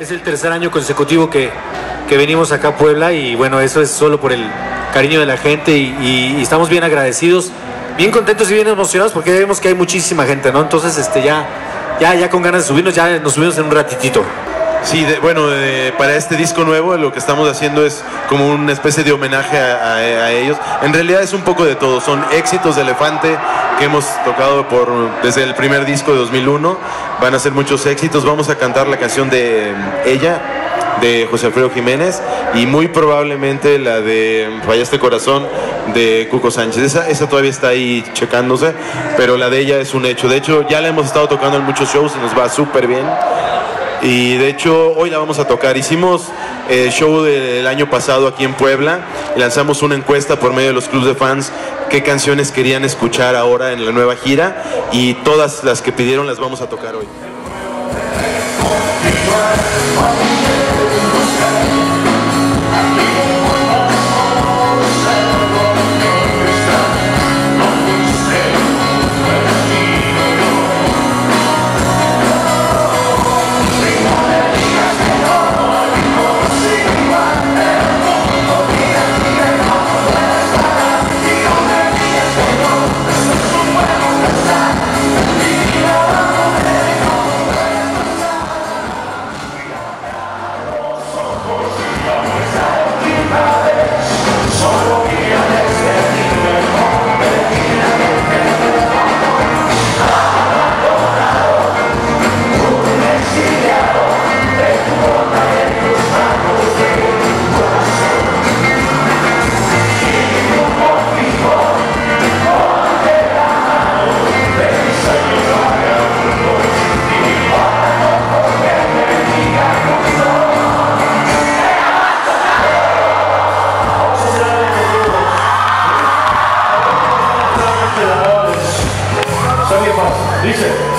Es el tercer año consecutivo que venimos acá a Puebla y bueno, eso es solo por el cariño de la gente y estamos bien agradecidos, bien contentos y bien emocionados porque vemos que hay muchísima gente, ¿no? Entonces ya con ganas de subirnos, ya nos subimos en un ratitito. Sí, para este disco nuevo lo que estamos haciendo es como una especie de homenaje a ellos. En realidad es un poco de todo, son éxitos de Elefante que hemos tocado desde el primer disco de 2001, van a ser muchos éxitos, vamos a cantar la canción de Ella, de José Alfredo Jiménez, y muy probablemente la de Fallaste Corazón, de Cuco Sánchez. Esa todavía está ahí checándose, pero la de Ella es un hecho. De hecho, ya la hemos estado tocando en muchos shows y nos va súper bien. Y de hecho hoy la vamos a tocar. Hicimos el show del año pasado aquí en Puebla y lanzamos una encuesta por medio de los clubs de fans qué canciones querían escuchar ahora en la nueva gira, y todas las que pidieron las vamos a tocar hoy. Dice